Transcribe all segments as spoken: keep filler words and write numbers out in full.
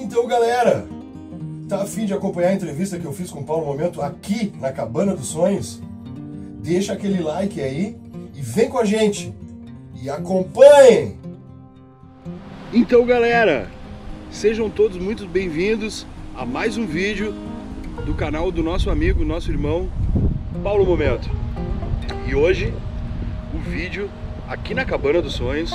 Então, galera, tá a fim de acompanhar a entrevista que eu fiz com o Paulo Momento aqui na Cabana dos Sonhos? Deixa aquele like aí e vem com a gente e acompanhem! Então, galera, sejam todos muito bem-vindos a mais um vídeo do canal do nosso amigo, nosso irmão Paulo Momento. E hoje o vídeo aqui na Cabana dos Sonhos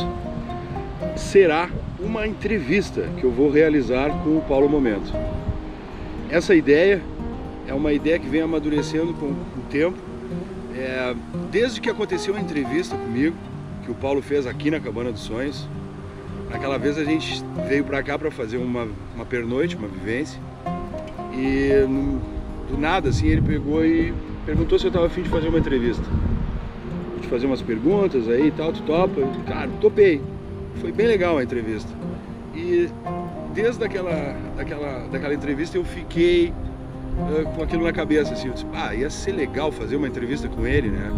será uma entrevista que eu vou realizar com o Paulo Momento. Essa ideia é uma ideia que vem amadurecendo com o tempo, é, desde que aconteceu a entrevista comigo, que o Paulo fez aqui na Cabana dos Sonhos. Naquela vez a gente veio para cá para fazer uma, uma pernoite, uma vivência, e no, do nada assim ele pegou e perguntou se eu estava a fim de fazer uma entrevista, de fazer umas perguntas aí e tal, tu topa? Cara, topei. Foi bem legal a entrevista. E desde aquela, daquela, daquela entrevista eu fiquei uh, com aquilo na cabeça, assim, eu disse, ah, ia ser legal fazer uma entrevista com ele, né?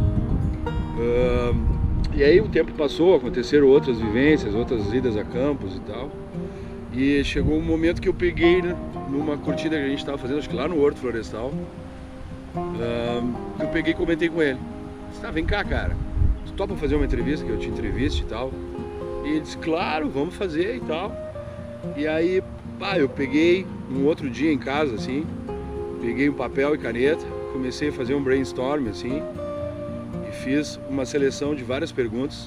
Uh, e aí o tempo passou, aconteceram outras vivências, outras idas a campos e tal. E chegou um momento que eu peguei, né, numa curtida que a gente estava fazendo, acho que lá no Horto Florestal, uh, eu peguei e comentei com ele. Disse, tá, vem cá, cara, tu topa fazer uma entrevista, que eu te entreviste e tal? E ele disse, claro, vamos fazer e tal. E aí, pá, eu peguei um outro dia em casa, assim, peguei um papel e caneta, comecei a fazer um brainstorm, assim, e fiz uma seleção de várias perguntas.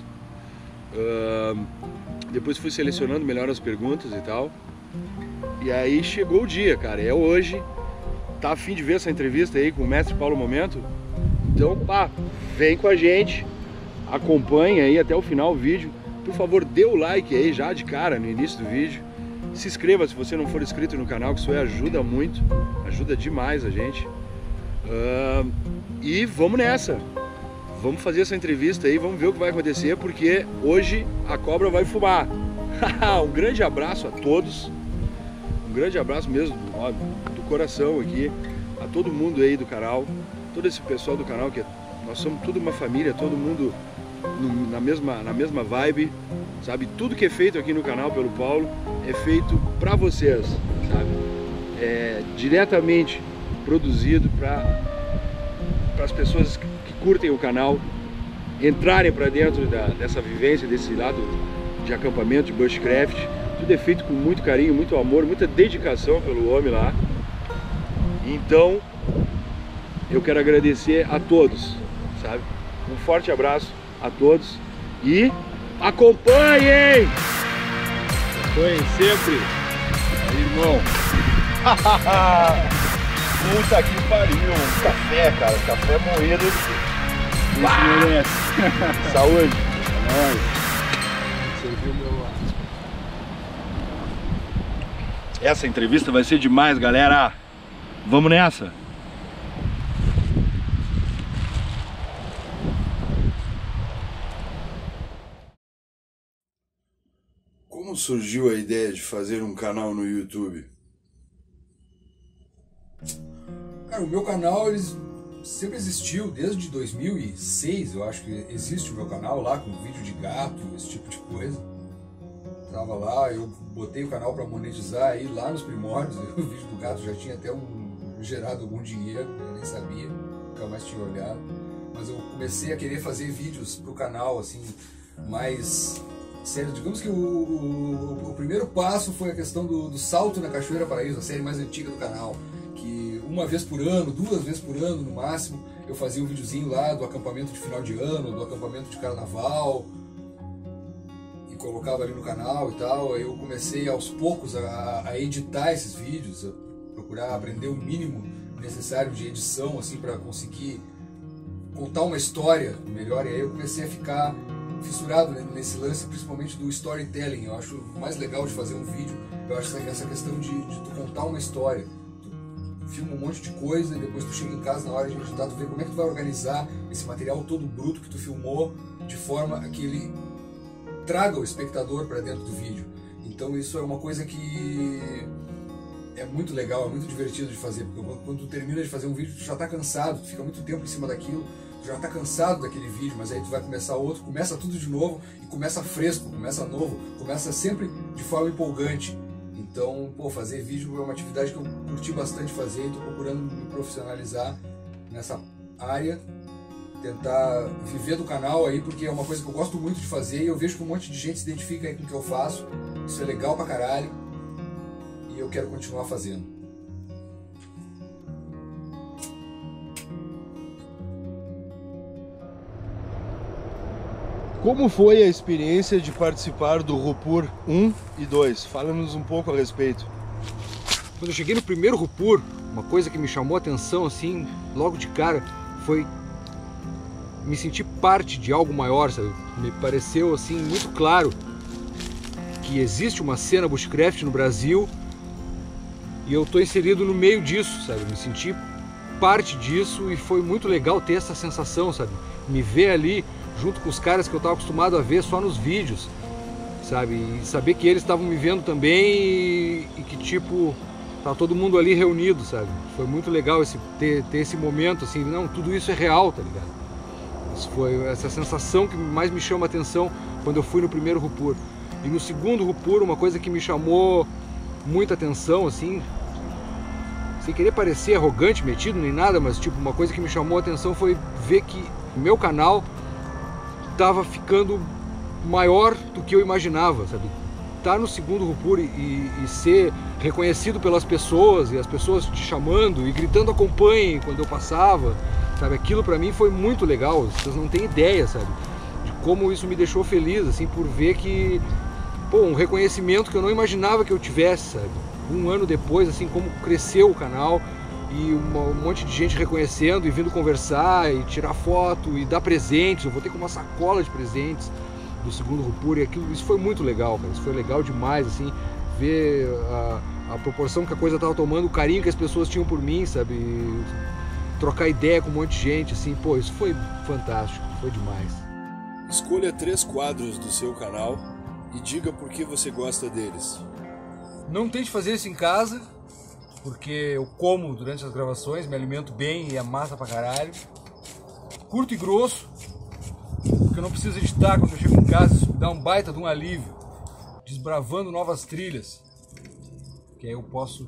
Uh, depois fui selecionando melhor as perguntas e tal. E aí chegou o dia, cara, é hoje. Tá a fim de ver essa entrevista aí com o mestre Paulo Momento? Então, pá, vem com a gente, acompanha aí até o final o vídeo. Por favor, dê o like aí já de cara no início do vídeo. Se inscreva se você não for inscrito no canal, que isso aí ajuda muito, ajuda demais a gente. Uh, e vamos nessa. Vamos fazer essa entrevista aí, vamos ver o que vai acontecer, porque hoje a cobra vai fumar. Um grande abraço a todos. Um grande abraço mesmo, ó, do coração aqui, a todo mundo aí do canal, todo esse pessoal do canal, que é, nós somos tudo uma família, todo mundo no, na, mesma, na mesma vibe, sabe? Tudo que é feito aqui no canal pelo Paulo é feito para vocês, sabe? É diretamente produzido para as pessoas que, que curtem o canal entrarem para dentro da, dessa vivência, desse lado de acampamento, de bushcraft. Tudo é feito com muito carinho, muito amor, muita dedicação pelo homem lá. Então, eu quero agradecer a todos, sabe? Um forte abraço a todos e acompanhem! Acompanhem sempre! Aí, irmão! Puta que pariu! Um café, cara! Café moído! Isso. Saúde! É nóis! Serviu meu lado. Essa entrevista vai ser demais, galera! Vamos nessa! Como surgiu a ideia de fazer um canal no YouTube? Cara, o meu canal ele sempre existiu, desde dois mil e seis eu acho que existe o meu canal lá, com vídeo de gato, esse tipo de coisa. Tava lá, eu botei o canal para monetizar aí lá nos primórdios, o vídeo do gato já tinha até um, gerado algum dinheiro, eu nem sabia, nunca mais tinha olhado. Mas eu comecei a querer fazer vídeos pro canal, assim, mais... sério, digamos que o, o, o primeiro passo foi a questão do, do Salto na Cachoeira Paraíso, a série mais antiga do canal, que uma vez por ano, duas vezes por ano no máximo, eu fazia um videozinho lá do acampamento de final de ano, do acampamento de carnaval, e colocava ali no canal e tal. Aí eu comecei aos poucos a, a editar esses vídeos, a procurar aprender o mínimo necessário de edição, assim, para conseguir contar uma história melhor, e aí eu comecei a ficar fissurado nesse lance, principalmente do storytelling. Eu acho mais legal de fazer um vídeo, eu acho essa questão de, de tu contar uma história. Tu filma um monte de coisa e depois tu chega em casa na hora de editar, tu vê como é que tu vai organizar esse material todo bruto que tu filmou de forma que ele traga o espectador para dentro do vídeo. Então isso é uma coisa que é muito legal, é muito divertido de fazer, porque quando tu termina de fazer um vídeo, tu já tá cansado, tu fica muito tempo em cima daquilo, tu já tá cansado daquele vídeo, mas aí tu vai começar outro, começa tudo de novo e começa fresco, começa novo, começa sempre de forma empolgante. Então, pô, fazer vídeo é uma atividade que eu curti bastante fazer e tô procurando me profissionalizar nessa área, tentar viver do canal aí, porque é uma coisa que eu gosto muito de fazer e eu vejo que um monte de gente se identifica aí com o que eu faço. Isso é legal pra caralho e eu quero continuar fazendo. Como foi a experiência de participar do Rupur um e dois? Fala-nos um pouco a respeito. Quando eu cheguei no primeiro Rupur, uma coisa que me chamou a atenção assim, logo de cara, foi me sentir parte de algo maior, sabe? Me pareceu assim muito claro que existe uma cena bushcraft no Brasil e eu tô inserido no meio disso, sabe? Me senti parte disso e foi muito legal ter essa sensação, sabe? Me ver ali junto com os caras que eu estava acostumado a ver só nos vídeos, sabe? E saber que eles estavam me vendo também e, e que tipo tá todo mundo ali reunido, sabe? Foi muito legal esse, ter, ter esse momento assim, não, tudo isso é real, tá ligado? Isso foi essa sensação que mais me chama a atenção quando eu fui no primeiro Rupur. E no segundo Rupur, uma coisa que me chamou muita atenção, assim, sem querer parecer arrogante, metido nem nada, mas tipo, uma coisa que me chamou a atenção foi ver que meu canal estava ficando maior do que eu imaginava, sabe? Tá no segundo Rupur e, e ser reconhecido pelas pessoas e as pessoas te chamando e gritando acompanhem quando eu passava, sabe? Aquilo pra mim foi muito legal, vocês não têm ideia, sabe? De como isso me deixou feliz, assim, por ver que, pô, um reconhecimento que eu não imaginava que eu tivesse, sabe? Um ano depois, assim, como cresceu o canal e uma, um monte de gente reconhecendo e vindo conversar e tirar foto e dar presentes. Eu voltei com uma sacola de presentes do segundo Rupur e aquilo, isso foi muito legal, cara. Isso foi legal demais, assim, ver a, a proporção que a coisa estava tomando, o carinho que as pessoas tinham por mim, sabe? E trocar ideia com um monte de gente, assim, pô, isso foi fantástico, foi demais. Escolha três quadros do seu canal e diga por que você gosta deles. Não tente fazer isso em casa, porque eu como durante as gravações, me alimento bem e é massa pra caralho. Curto e grosso, porque eu não preciso editar quando eu chego em casa, isso me dá um baita de um alívio. Desbravando novas trilhas, que aí eu posso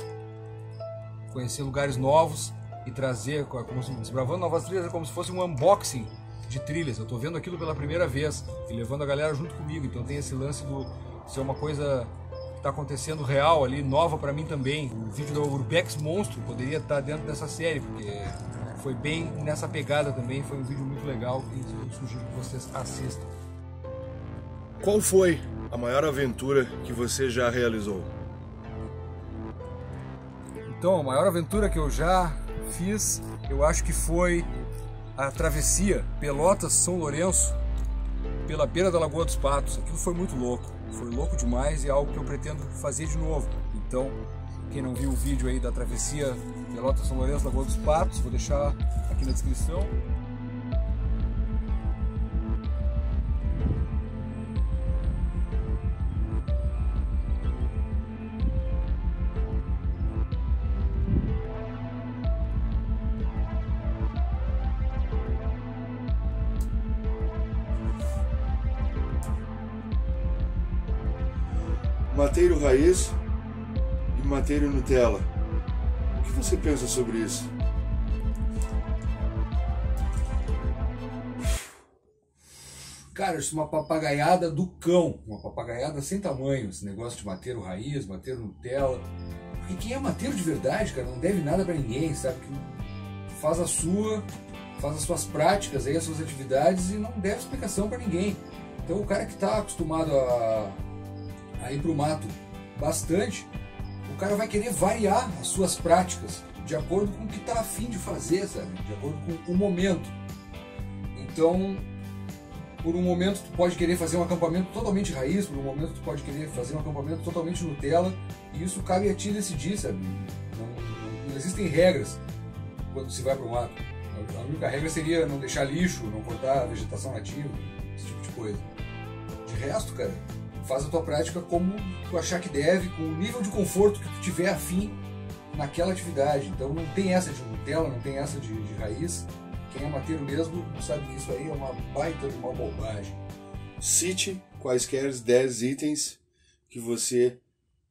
conhecer lugares novos e trazer, como se, desbravando novas trilhas é como se fosse um unboxing de trilhas. Eu tô vendo aquilo pela primeira vez e levando a galera junto comigo, então tem esse lance do ser uma coisa que está acontecendo real ali, nova para mim também. O vídeo do Urbex Monstro poderia estar dentro dessa série, porque foi bem nessa pegada também, foi um vídeo muito legal e eu sugiro que vocês assistam. Qual foi a maior aventura que você já realizou? Então, a maior aventura que eu já fiz, eu acho que foi a travessia Pelotas-São Lourenço pela beira da Lagoa dos Patos. Aquilo foi muito louco, foi louco demais e é algo que eu pretendo fazer de novo. Então, quem não viu o vídeo aí da travessia Pelotas-São Lourenço, Lagoa dos Patos, vou deixar aqui na descrição. Mateiro raiz e mateiro Nutella. O que você pensa sobre isso? Cara, isso é uma papagaiada do cão, uma papagaiada sem tamanho, esse negócio de mateiro raiz, mateiro Nutella. Porque quem é mateiro de verdade, cara, não deve nada pra ninguém, sabe? Que faz a sua, faz as suas práticas, aí, as suas atividades e não deve explicação pra ninguém. Então o cara que tá acostumado a a ir para o mato bastante, o cara vai querer variar as suas práticas de acordo com o que está afim de fazer, sabe? De acordo com o momento. Então, por um momento tu pode querer fazer um acampamento totalmente raiz, por um momento tu pode querer fazer um acampamento totalmente Nutella, e isso cabe a ti decidir, sabe? Não, não, não existem regras quando se vai para o mato. A única regra seria não deixar lixo, não cortar a vegetação nativa, esse tipo de coisa. De resto, cara, faz a tua prática como tu achar que deve, com o nível de conforto que tu tiver afim naquela atividade. Então não tem essa de Nutella, não tem essa de, de raiz. Quem é mateiro mesmo sabe que isso aí é uma baita de uma bobagem. Cite quaisquer dez itens que você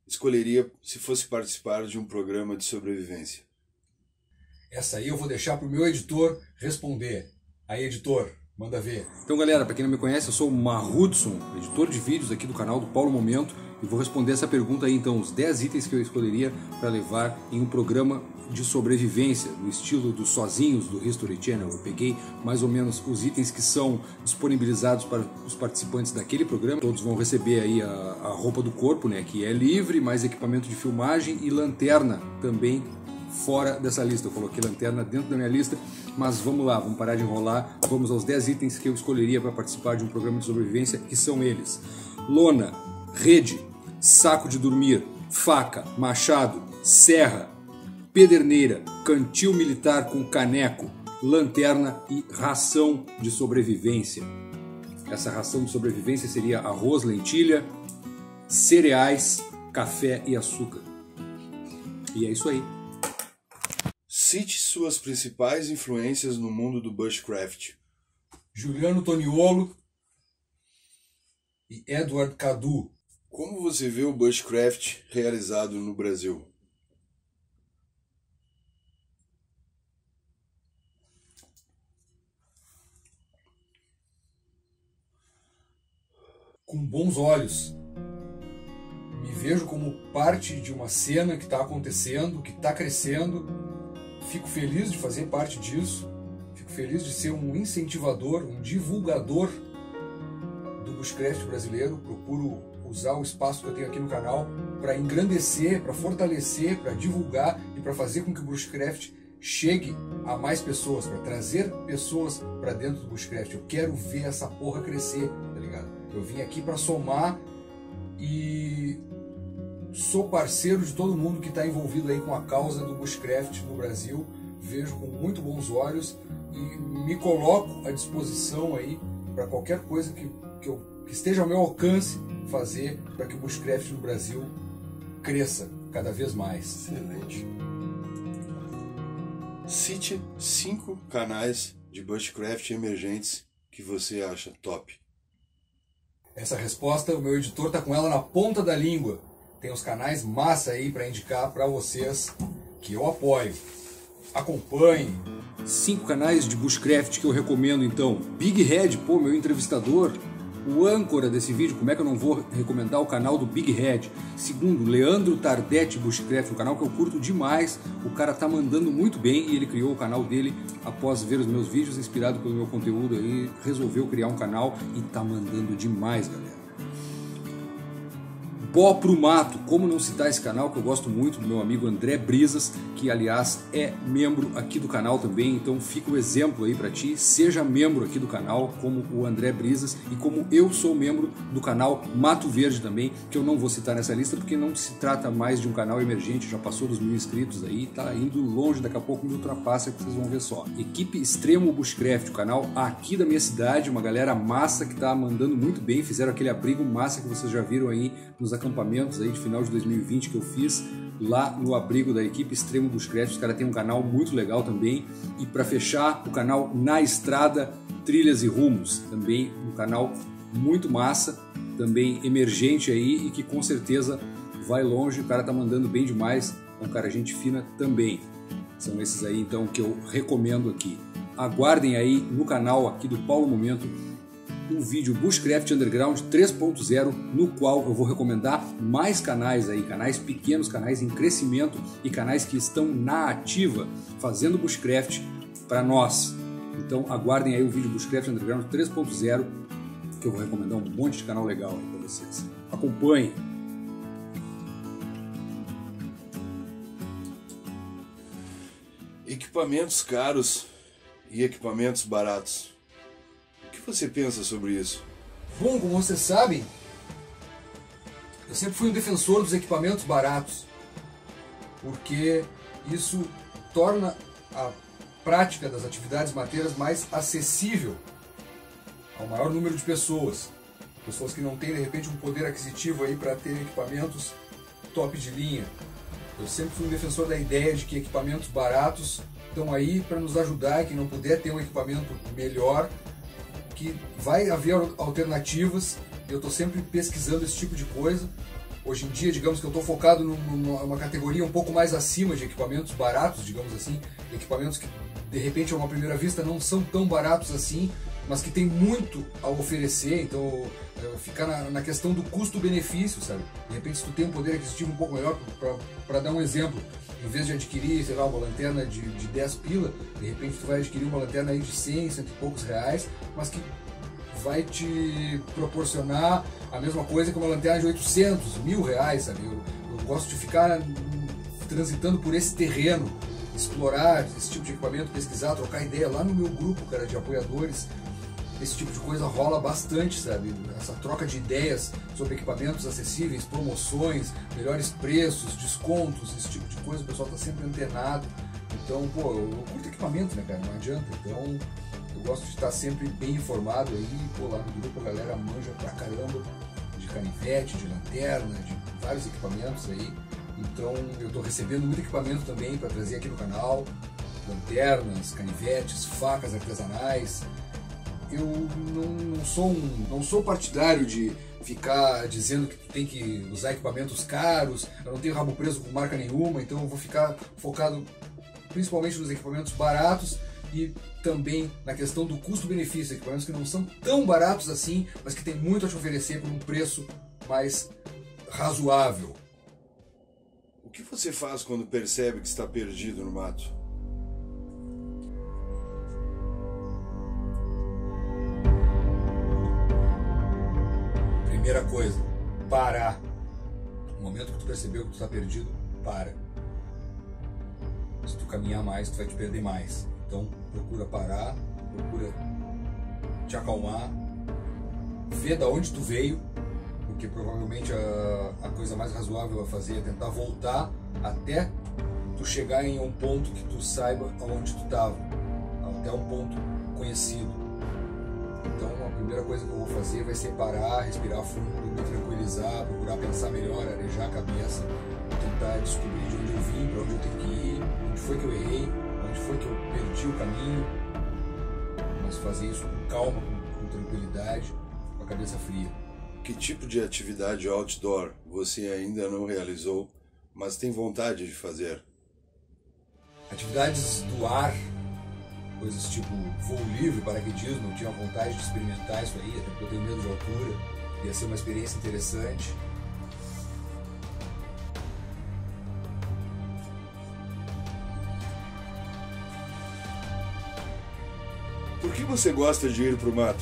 escolheria se fosse participar de um programa de sobrevivência? Essa aí eu vou deixar para o meu editor responder. Aí, editor, manda ver. Então, galera, para quem não me conhece, eu sou o Marrudson, editor de vídeos aqui do canal do Paulo Momento, e vou responder essa pergunta aí, então, os dez itens que eu escolheria para levar em um programa de sobrevivência, no estilo dos Sozinhos, do History Channel. Eu peguei mais ou menos os itens que são disponibilizados para os participantes daquele programa. Todos vão receber aí a, a roupa do corpo, né, que é livre, mais equipamento de filmagem e lanterna também fora dessa lista. Eu coloquei lanterna dentro da minha lista, mas vamos lá, vamos parar de enrolar, vamos aos dez itens que eu escolheria para participar de um programa de sobrevivência, que são eles: lona, rede, saco de dormir, faca, machado, serra, pederneira, cantil militar com caneco, lanterna e ração de sobrevivência. Essa ração de sobrevivência seria arroz, lentilha, cereais, café e açúcar. E é isso aí. Cite suas principais influências no mundo do bushcraft. Juliano Toniolo e Edward Cadu. Como você vê o bushcraft realizado no Brasil? Com bons olhos. Me vejo como parte de uma cena que está acontecendo, que está crescendo. Fico feliz de fazer parte disso. Fico feliz de ser um incentivador, um divulgador do bushcraft brasileiro. Procuro usar o espaço que eu tenho aqui no canal para engrandecer, para fortalecer, para divulgar e para fazer com que o bushcraft chegue a mais pessoas, para trazer pessoas para dentro do bushcraft. Eu quero ver essa porra crescer, tá ligado? Eu vim aqui para somar e sou parceiro de todo mundo que está envolvido aí com a causa do bushcraft no Brasil. Vejo com muito bons olhos e me coloco à disposição aí para qualquer coisa que, que, eu, que esteja ao meu alcance fazer para que o bushcraft no Brasil cresça cada vez mais. Excelente. Cite cinco canais de bushcraft emergentes que você acha top. Essa resposta, o meu editor tá com ela na ponta da língua. Tem os canais massa aí para indicar para vocês que eu apoio. Acompanhe. Cinco canais de bushcraft que eu recomendo, então. Big Head, pô, meu entrevistador, o âncora desse vídeo, como é que eu não vou recomendar o canal do Big Head? Segundo, Leandro Tardetti Bushcraft, um canal que eu curto demais. O cara tá mandando muito bem e ele criou o canal dele após ver os meus vídeos, inspirado pelo meu conteúdo aí, resolveu criar um canal e tá mandando demais, galera. Bó pro Mato, como não citar esse canal que eu gosto muito, do meu amigo André Brisas, que aliás é membro aqui do canal também, então fica o exemplo aí pra ti, seja membro aqui do canal, como o André Brisas, e como eu sou membro do canal Mato Verde também, que eu não vou citar nessa lista, porque não se trata mais de um canal emergente, já passou dos mil inscritos aí, tá indo longe, daqui a pouco me ultrapassa, que vocês vão ver só. Equipe Extremo Bushcraft, o canal aqui da minha cidade, uma galera massa que tá mandando muito bem, fizeram aquele abrigo massa que vocês já viram aí nos acampamentos aí de final de dois mil e vinte que eu fiz lá no abrigo da equipe Extremo Bushcraft. Os caras têm um canal muito legal também. E para fechar, o canal Na Estrada, Trilhas e Rumos, também um canal muito massa, também emergente aí e que com certeza vai longe. O cara tá mandando bem demais, é um cara gente fina também. São esses aí então que eu recomendo aqui. Aguardem aí no canal aqui do Paulo Momento um vídeo Bushcraft Underground três ponto zero, no qual eu vou recomendar mais canais aí, canais pequenos, canais em crescimento e canais que estão na ativa fazendo Bushcraft para nós. Então aguardem aí o vídeo Bushcraft Underground três ponto zero, que eu vou recomendar um monte de canal legal aí para vocês. Acompanhem. Equipamentos caros e equipamentos baratos. O que você pensa sobre isso? Bom, como vocês sabem, eu sempre fui um defensor dos equipamentos baratos, porque isso torna a prática das atividades mateiras mais acessível ao maior número de pessoas. Pessoas que não têm, de repente, um poder aquisitivo aí para ter equipamentos top de linha. Eu sempre fui um defensor da ideia de que equipamentos baratos estão aí para nos ajudar, e quem não puder ter um equipamento melhor, que vai haver alternativas. Eu estou sempre pesquisando esse tipo de coisa hoje em dia, digamos que eu estou focado numa, numa categoria um pouco mais acima de equipamentos baratos, digamos assim, equipamentos que de repente a uma primeira vista não são tão baratos assim, mas que tem muito a oferecer. Então ficar na, na questão do custo-benefício, sabe? De repente, se tu tem um poder aquisitivo um pouco melhor, para dar um exemplo, em vez de adquirir, sei lá, uma lanterna de, de dez pila, de repente tu vai adquirir uma lanterna aí de cem, cento e poucos reais, mas que vai te proporcionar a mesma coisa que uma lanterna de oitocentos, mil reais, sabe? Eu, eu gosto de ficar transitando por esse terreno, explorar esse tipo de equipamento, pesquisar, trocar ideia lá no meu grupo, cara, de apoiadores. Esse tipo de coisa rola bastante, sabe? Essa troca de ideias sobre equipamentos acessíveis, promoções, melhores preços, descontos, esse tipo de coisa, o pessoal tá sempre antenado. Então, pô, eu curto equipamento, né, cara? Não adianta. Então, eu gosto de estar sempre bem informado aí, pô, lá no grupo a galera manja pra caramba de canivete, de lanterna, de vários equipamentos aí. Então, eu tô recebendo muito equipamento também para trazer aqui no canal, lanternas, canivetes, facas artesanais. Eu não, não, sou um, não sou partidário de ficar dizendo que tu tem que usar equipamentos caros, eu não tenho rabo preso com marca nenhuma, então eu vou ficar focado principalmente nos equipamentos baratos e também na questão do custo-benefício, equipamentos que não são tão baratos assim, mas que tem muito a te oferecer por um preço mais razoável. O que você faz quando percebe que está perdido no mato? Primeira coisa, parar. No momento que tu percebeu que tu está perdido, para. Se tu caminhar mais, tu vai te perder mais. Então, procura parar, procura te acalmar, vê da onde tu veio, porque provavelmente a, a coisa mais razoável a fazer é tentar voltar até tu chegar em um ponto que tu saiba aonde tu estava, até um ponto conhecido. Então a primeira coisa que eu vou fazer vai ser parar, respirar fundo, me tranquilizar, procurar pensar melhor, arejar a cabeça, tentar descobrir de onde eu vim, para onde eu tenho que ir, onde foi que eu errei, onde foi que eu perdi o caminho, mas fazer isso com calma, com, com tranquilidade, com a cabeça fria. Que tipo de atividade outdoor você ainda não realizou, mas tem vontade de fazer? Atividades do ar, coisas tipo voo livre, paraquedismo, eu tinha vontade de experimentar isso aí, até porque eu tenho medo de altura, ia ser uma experiência interessante. Por que você gosta de ir para o mato?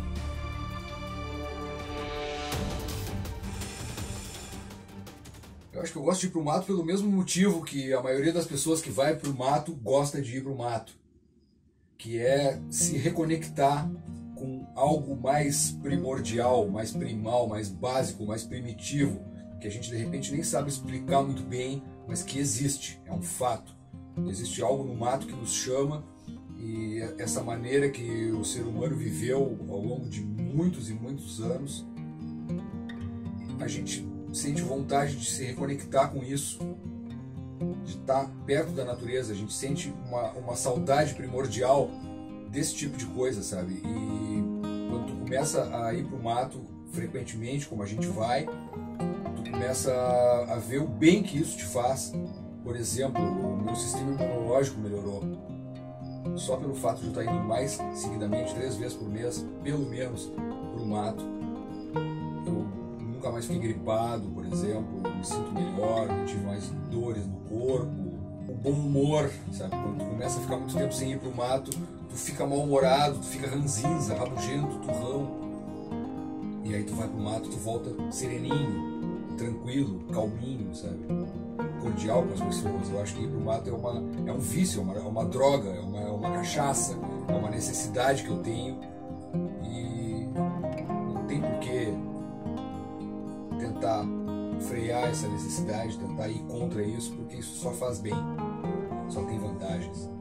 Eu acho que eu gosto de ir pro mato pelo mesmo motivo que a maioria das pessoas que vai pro mato gosta de ir pro mato, que é se reconectar com algo mais primordial, mais primal, mais básico, mais primitivo, que a gente de repente nem sabe explicar muito bem, mas que existe, é um fato. Existe algo no mato que nos chama, e essa maneira que o ser humano viveu ao longo de muitos e muitos anos, a gente sente vontade de se reconectar com isso, de estar perto da natureza, a gente sente uma, uma saudade primordial desse tipo de coisa, sabe? E quando tu começa a ir pro mato frequentemente, como a gente vai, tu começa a, a ver o bem que isso te faz. Por exemplo, o meu sistema imunológico melhorou. Só pelo fato de eu estar indo mais seguidamente, três vezes por mês, pelo menos, pro mato. Eu nunca mais fiquei gripado, por exemplo, me sinto melhor, não tive mais dores no corpo, o bom humor, sabe? Quando tu começa a ficar muito tempo sem ir pro mato, tu fica mal-humorado, tu fica ranzinza, rabugento, turrão. E aí tu vai pro mato, tu volta sereninho, tranquilo, calminho, sabe? Cordial com as pessoas. Eu acho que ir pro mato é, uma, é um vício, é uma, é uma droga, é uma, é uma cachaça, é uma necessidade que eu tenho e não tem porquê tentar frear essa necessidade, tentar ir contra isso, porque isso só faz bem, só tem vantagens.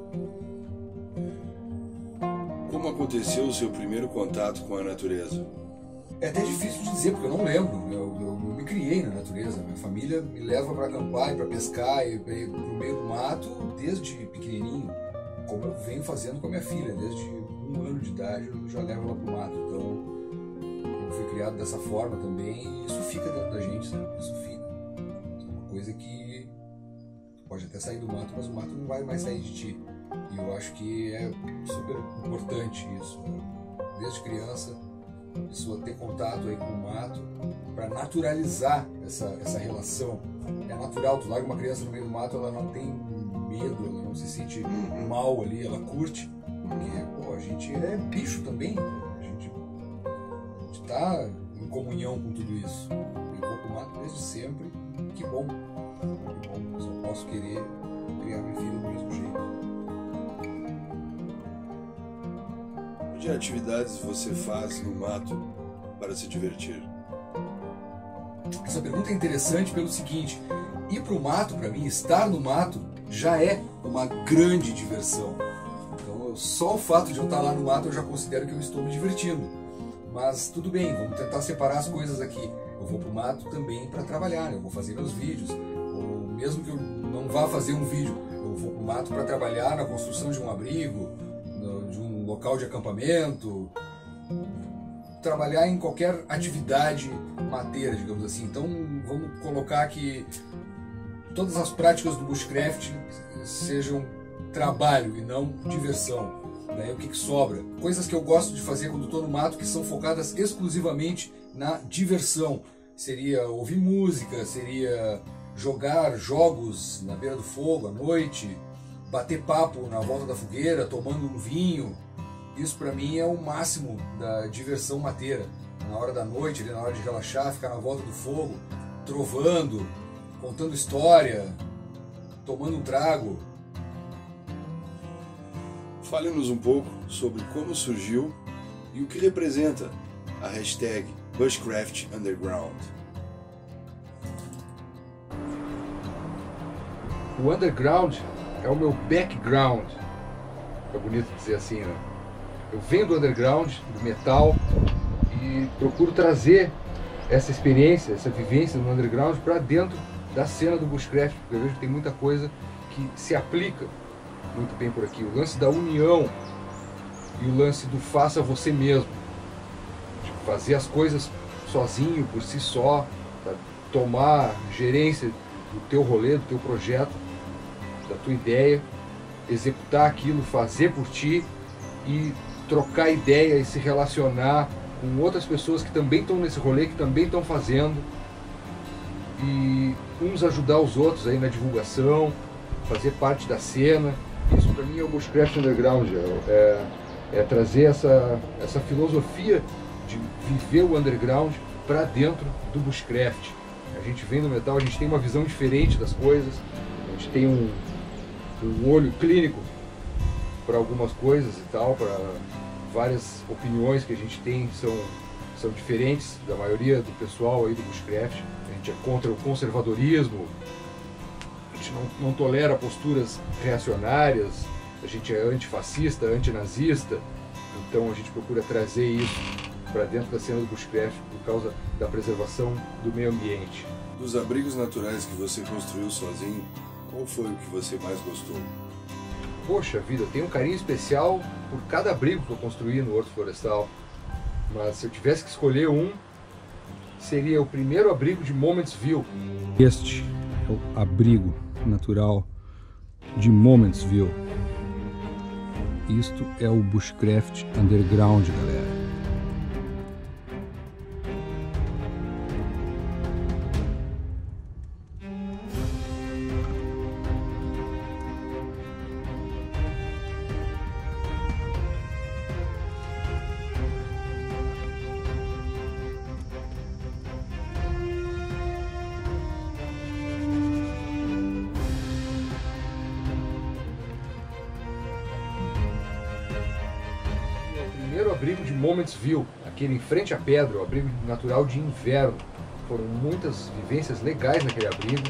Como aconteceu o seu primeiro contato com a natureza? É até difícil de dizer, porque eu não lembro. Eu, eu, eu me criei na natureza. Minha família me leva para acampar e para pescar e para ir pro meio do mato desde pequenininho, como eu venho fazendo com a minha filha. Desde um ano de idade eu já levo ela pro mato. Então eu fui criado dessa forma também, e isso fica dentro da gente, sabe? Isso fica. É uma coisa que pode até sair do mato, mas o mato não vai mais sair de ti. E eu acho que é super importante isso, né? Desde criança, a pessoa ter contato aí com o mato para naturalizar essa, essa relação. É natural, tu larga uma criança no meio do mato, ela não tem medo, ela não se sente mal ali, ela curte. Porque, pô, a gente é bicho também, a gente, a gente tá em comunhão com tudo isso. Eu vou pro mato desde sempre, que bom. Que bom, só posso querer criar minha filha do mesmo jeito. Que atividades você faz no mato para se divertir? Essa pergunta é interessante pelo seguinte: ir para o mato, para mim, estar no mato, já é uma grande diversão. Então, só o fato de eu estar lá no mato, eu já considero que eu estou me divertindo. Mas tudo bem, vamos tentar separar as coisas aqui. Eu vou para o mato também para trabalhar, eu vou fazer meus vídeos. Ou mesmo que eu não vá fazer um vídeo, eu vou para o mato para trabalhar na construção de um abrigo, de um local de acampamento, trabalhar em qualquer atividade mateira, digamos assim. Então vamos colocar que todas as práticas do bushcraft sejam trabalho e não diversão. Daí o que, que sobra? Coisas que eu gosto de fazer quando estou no mato que são focadas exclusivamente na diversão. Seria ouvir música, seria jogar jogos na beira do fogo à noite, bater papo na volta da fogueira, tomando um vinho. Isso para mim é o máximo da diversão mateira. Na hora da noite, ali na hora de relaxar, ficar na volta do fogo, trovando, contando história, tomando um trago. Fale-nos um pouco sobre como surgiu e o que representa a hashtag Bushcraft Underground. O underground é o meu background. É bonito dizer assim, né? Eu venho do underground, do metal, e procuro trazer essa experiência, essa vivência no underground para dentro da cena do bushcraft, porque eu vejo que tem muita coisa que se aplica muito bem por aqui. O lance da união e o lance do faça você mesmo. Tipo, fazer as coisas sozinho, por si só, pra tomar gerência do teu rolê, do teu projeto, da tua ideia, executar aquilo, fazer por ti e trocar ideia e se relacionar com outras pessoas que também estão nesse rolê, que também estão fazendo, e uns ajudar os outros aí na divulgação, fazer parte da cena. Isso para mim é o bushcraft underground, é, é trazer essa, essa filosofia de viver o underground para dentro do bushcraft. A gente vem do metal, a gente tem uma visão diferente das coisas, a gente tem um, um olho clínico para algumas coisas e tal, para várias opiniões que a gente tem são, são diferentes da maioria do pessoal aí do bushcraft. A gente é contra o conservadorismo, a gente não, não tolera posturas reacionárias, a gente é antifascista, antinazista, então a gente procura trazer isso para dentro da cena do bushcraft por causa da preservação do meio ambiente. Dos abrigos naturais que você construiu sozinho, qual foi o que você mais gostou? Poxa vida, eu tenho um carinho especial por cada abrigo que eu construí no Horto Florestal. Mas se eu tivesse que escolher um, seria o primeiro abrigo de Momentsville. Este é o abrigo natural de Momentsville. Isto é o bushcraft underground, galera. Primeiro abrigo de Momentsville, aquele em frente à pedra, o abrigo natural de inverno. Foram muitas vivências legais naquele abrigo.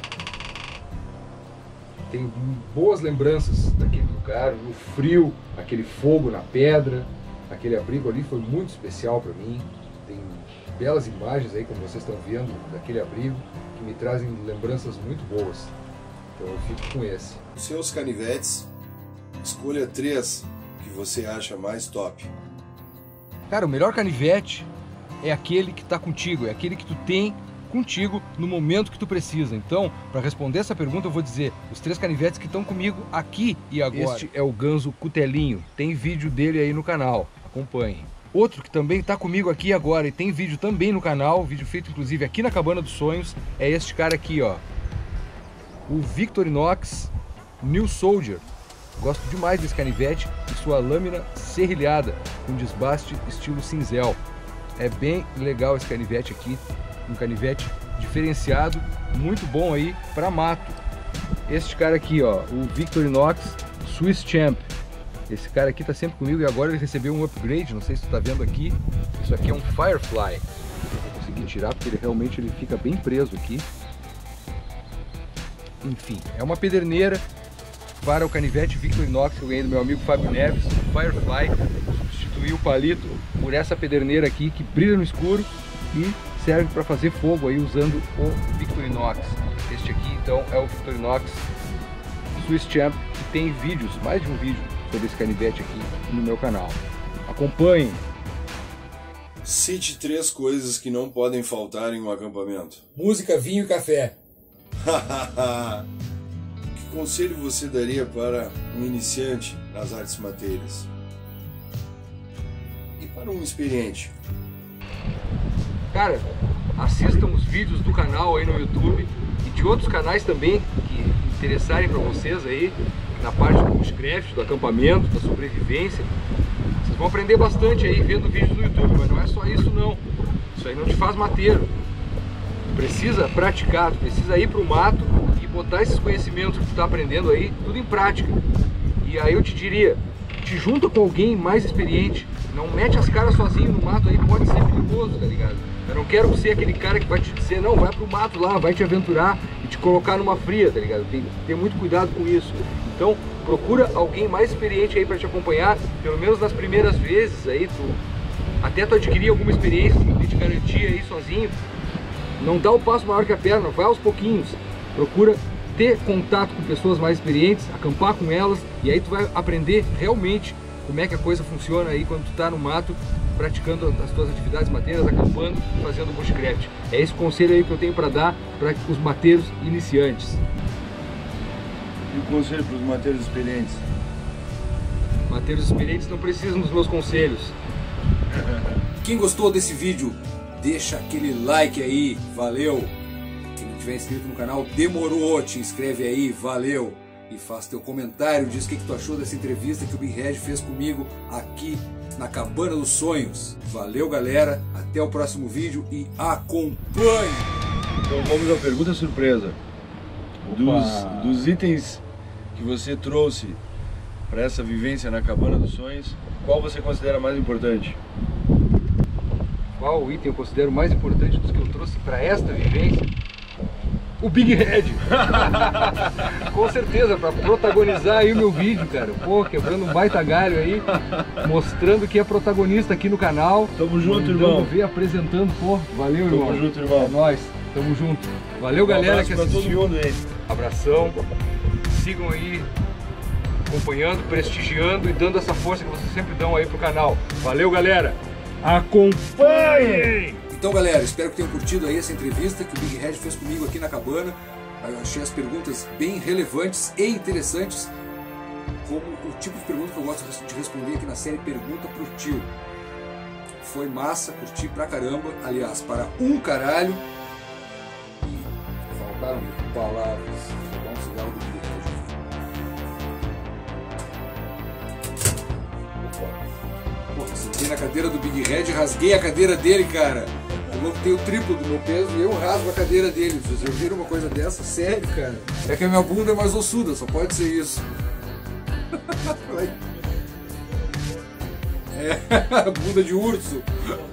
Tenho boas lembranças daquele lugar, o frio, aquele fogo na pedra. Aquele abrigo ali foi muito especial para mim. Tem belas imagens aí, como vocês estão vendo, daquele abrigo, que me trazem lembranças muito boas. Então eu fico com esse. Seus canivetes, escolha três que você acha mais top. Cara, o melhor canivete é aquele que está contigo, é aquele que tu tem contigo no momento que tu precisa. Então, para responder essa pergunta, eu vou dizer os três canivetes que estão comigo aqui e agora. Este é o Ganso Cutelinho, tem vídeo dele aí no canal, acompanhem. Outro que também está comigo aqui e agora e tem vídeo também no canal, vídeo feito inclusive aqui na Cabana dos Sonhos, é este cara aqui, ó, o Victorinox New Soldier. Gosto demais desse canivete e sua lâmina serrilhada com desbaste estilo cinzel. É bem legal esse canivete aqui, um canivete diferenciado, muito bom aí para mato. Este cara aqui, ó, o Victorinox Swiss Champ. Esse cara aqui tá sempre comigo e agora ele recebeu um upgrade, não sei se tu tá vendo aqui. Isso aqui é um Firefly. Vou conseguir tirar porque ele realmente ele fica bem preso aqui. Enfim, é uma pederneira para o canivete Victorinox que eu ganhei do meu amigo Fábio Neves, o Firefly. Substituí o palito por essa pederneira aqui que brilha no escuro e serve para fazer fogo aí usando o Victorinox. Este aqui então é o Victorinox Swiss Champ, que tem vídeos, mais de um vídeo sobre esse canivete aqui no meu canal. Acompanhem! Cite três coisas que não podem faltar em um acampamento. Música, vinho e café. Que conselho você daria para um iniciante nas artes mateiras? E para um experiente? Cara, assistam os vídeos do canal aí no YouTube e de outros canais também que interessarem para vocês aí na parte do bushcraft, do acampamento, da sobrevivência. Vocês vão aprender bastante aí vendo vídeos do YouTube, mas não é só isso não. Isso aí não te faz mateiro. Tu precisa praticar, tu precisa ir para o mato e botar esses conhecimentos que tu está aprendendo aí tudo em prática. E aí eu te diria, te junta com alguém mais experiente, não mete as caras sozinho no mato aí, pode ser perigoso, tá ligado? Eu não quero ser aquele cara que vai te dizer, não, vai pro mato lá, vai te aventurar e te colocar numa fria, tá ligado? Tem que ter muito cuidado com isso. Então, procura alguém mais experiente aí para te acompanhar, pelo menos nas primeiras vezes aí, tu, até tu adquirir alguma experiência, tu te garantir aí sozinho. Não dá o passo maior que a perna, vai aos pouquinhos. Procura ter contato com pessoas mais experientes, acampar com elas, e aí tu vai aprender realmente como é que a coisa funciona aí quando tu tá no mato, praticando as tuas atividades mateiras, acampando, fazendo bushcraft. É esse conselho aí que eu tenho para dar para os mateiros iniciantes. E o conselho para os mateiros experientes? Mateiros experientes não precisam dos meus conselhos. Quem gostou desse vídeo, deixa aquele like aí, valeu! Quem não tiver inscrito no canal, demorou, te inscreve aí, valeu! E faz teu comentário, diz o que, que tu achou dessa entrevista que o Big Red fez comigo aqui na Cabana dos Sonhos. Valeu, galera, até o próximo vídeo e acompanhe! Então vamos à pergunta surpresa. Dos, dos itens que você trouxe para essa vivência na Cabana dos Sonhos, qual você considera mais importante? Qual item eu considero mais importante dos que eu trouxe para esta vivência? O Big Red! Com certeza, para protagonizar aí o meu vídeo, cara. Pô, quebrando um baita galho aí, mostrando que é protagonista aqui no canal. Tamo junto, irmão. Ver, apresentando, pô, valeu, irmão. Tamo junto, irmão. É nóis, tamo junto. Valeu, galera, que assistiu. Todo mundo aí. Abração. Sigam aí acompanhando, prestigiando e dando essa força que vocês sempre dão aí pro canal. Valeu, galera. Acompanhem! Então, galera, espero que tenham curtido aí essa entrevista que o Big Red fez comigo aqui na cabana. Eu achei as perguntas bem relevantes e interessantes, como o tipo de pergunta que eu gosto de responder aqui na série Pergunta pro Tio. Foi massa, curti pra caramba, aliás, para um caralho. E faltaram palavras. Vou dar um cigarro do Big Red. Opa. Pô, sentei na cadeira do Big Red e rasguei a cadeira dele, cara. O louco tem o triplo do meu peso e eu rasgo a cadeira dele. Vocês já viram uma coisa dessa? Sério, cara? É que a minha bunda é mais ossuda, só pode ser isso. É, bunda de urso.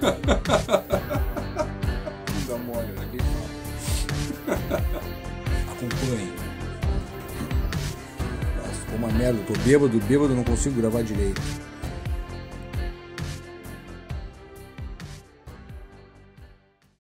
Bunda mole, né? Quem fala? Acompanhe. Nossa, ficou uma merda. Eu tô bêbado, bêbado, não consigo gravar direito.